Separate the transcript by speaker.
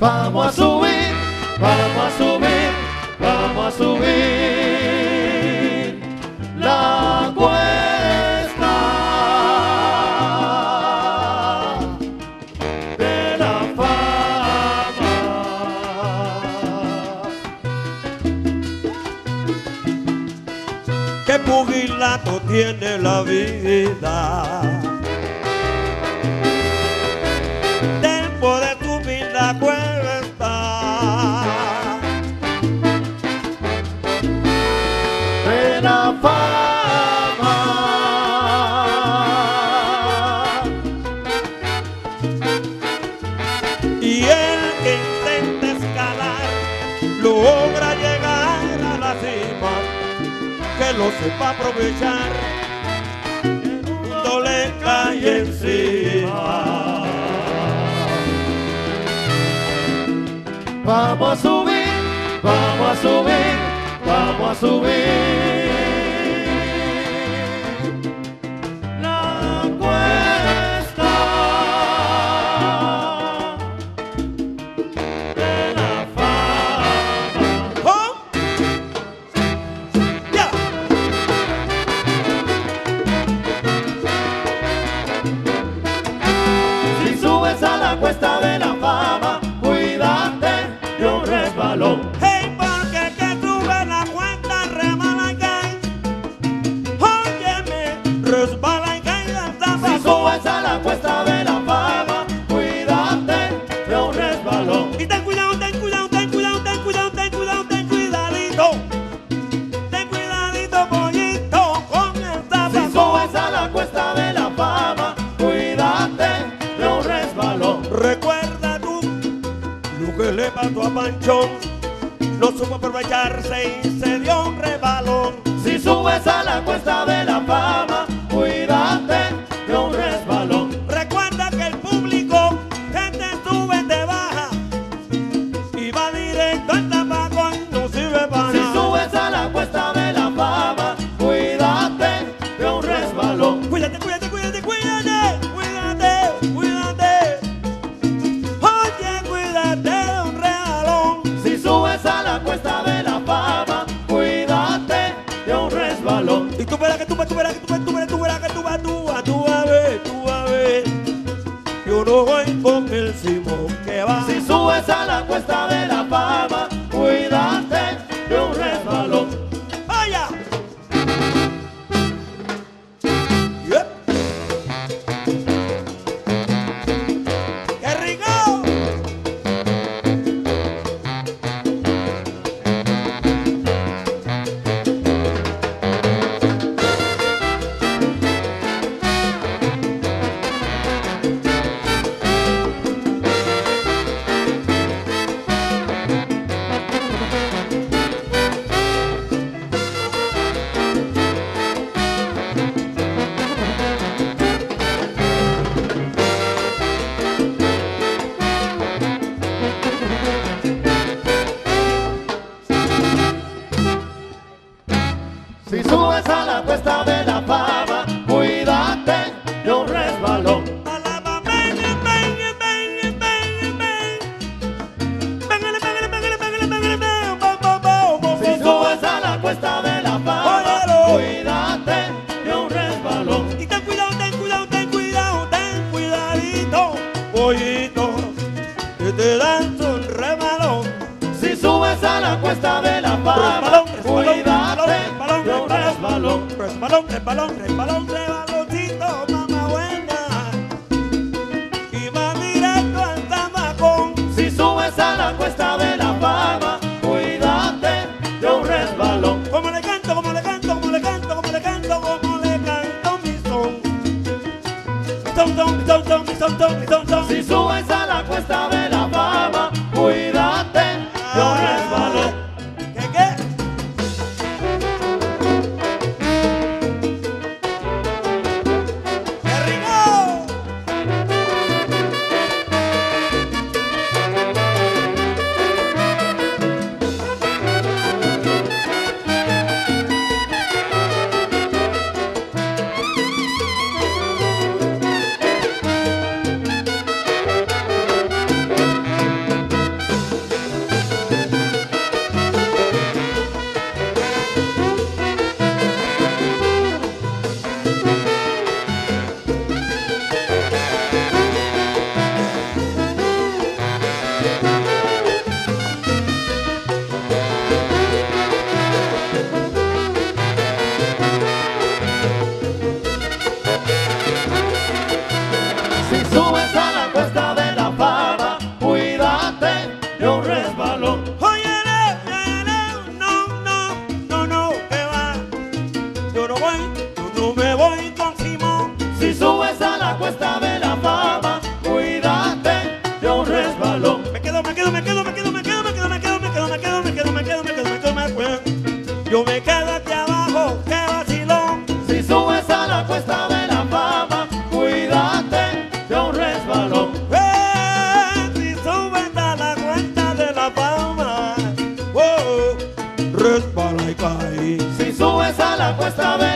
Speaker 1: Vamos a subir, vamos a subir, vamos a subir la cuesta de la fama.
Speaker 2: Qué pugilato tiene la vida. Tiempo de subir la cuesta
Speaker 1: de la fama.
Speaker 2: Y el que intenta escalar logra llegar a la cima. Que lo sepa aprovechar, el mundo le cae encima.
Speaker 1: Vamos a subir, vamos a subir, vamos a subir la cuesta de la fama.
Speaker 2: ¡Oh! ¡Ya!
Speaker 1: Si subes a la cuesta de la fama, cuídate de un resbalón.
Speaker 2: Hey, porque que sube la cuenta resbala y cae. Óyeme, resbala y cae del
Speaker 1: Si
Speaker 2: zapato.
Speaker 1: subes a la cuesta de la fama, cuídate de un resbalón.
Speaker 2: Y ten cuidado, ten cuidado, ten cuidado, ten cuidado, ten cuidado, ten cuidadito. Ten cuidadito, pollito, con el
Speaker 1: Si
Speaker 2: zapato.
Speaker 1: subes a la cuesta de la fama, cuídate de un resbalón.
Speaker 2: Recuerda tú lo que le pasó a Panchón. No supo aprovecharse y se dio un rebalón.
Speaker 1: Si subes a la cuesta de la fama, cuídate de un resbalón.
Speaker 2: Recuerda que el público que te sube te baja y va directo al tabaco y no sirve para
Speaker 1: Si
Speaker 2: nada.
Speaker 1: subes a la cuesta de la fama, cuídate de un resbalón.
Speaker 2: Cuídate, cuídate, cuídate, cuídate, cuídate, cuídate. Oye, cuídate de un rebalón.
Speaker 1: Si subes a la cuesta de la fama, cuídate de un resbalón.
Speaker 2: Y tú verás que tú verás que tú verás que tú vas a ver, tú vas a ver. Yo no voy con el Simón que va.
Speaker 1: Si subes a la cuesta de la fama, cuídate de un resbalón.
Speaker 2: ¡Vaya! Yeah. ¡Qué rico!
Speaker 1: Si subes a la cuesta de la fama, cuídate de un resbalón.
Speaker 2: Alaba, ven, ven, ven, ven, ven. Pégale, pégale, pégale, pégale, pégale, ven, bo, bo, bo, bo,
Speaker 1: Si
Speaker 2: bo,
Speaker 1: subes a la cuesta de la fama,
Speaker 2: Óyelo.
Speaker 1: cuídate de un resbalón.
Speaker 2: Y ten cuidado, ten cuidado, ten cuidado, ten cuidadito, pollito, que te dan un rebalón.
Speaker 1: Si subes a la cuesta de la fama, cuídate de un resbalón.
Speaker 2: Resbalón, resbalón, resbalón, resbaloncito, mamá buena. Y va directo al tabacón.
Speaker 1: Si subes a la cuesta de la fama, cuídate de un resbalón.
Speaker 2: Como le canto, como le canto, como le canto, como le canto, como le canto mi son. Son, son, son, son, son, son, son, son.
Speaker 1: Si subes a la cuesta de la fama, cuídate de un resbalón.
Speaker 2: ¿Qué, qué?
Speaker 1: resbalón.
Speaker 2: Yo me quedo aquí abajo, qué vacilón.
Speaker 1: Si subes a la cuesta de la fama, cuídate de un resbalón.
Speaker 2: Si subes a la cuesta de la fama, resbala y cae.
Speaker 1: Si subes a la cuesta de